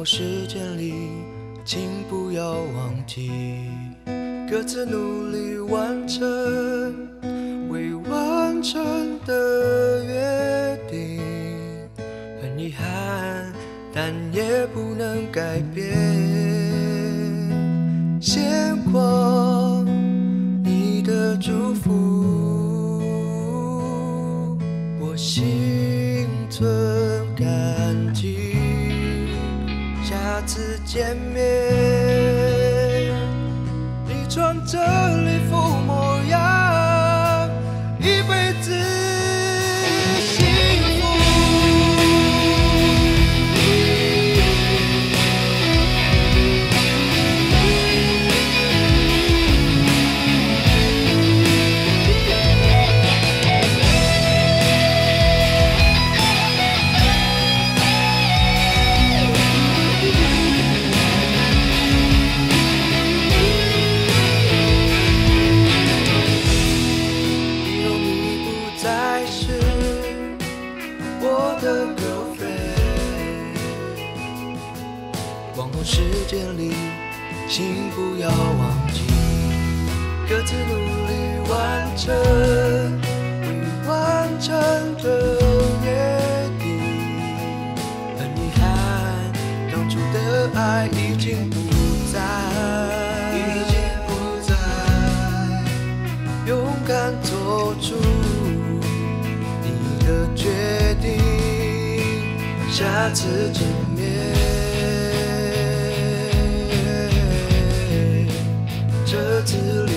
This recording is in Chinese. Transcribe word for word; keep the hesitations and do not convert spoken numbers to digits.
后时间里，请不要忘记各自努力完成未完成的约定。很遗憾，但也不能改变现况，你的祝福我心存感激。下次见面，你穿着礼服模样，一辈子幸福。往后时间里，请不要忘记各自努力完成未完成的约定。很遗憾，当初的爱已经不在，已经不在。勇敢做出你的决定，下次见面。这次。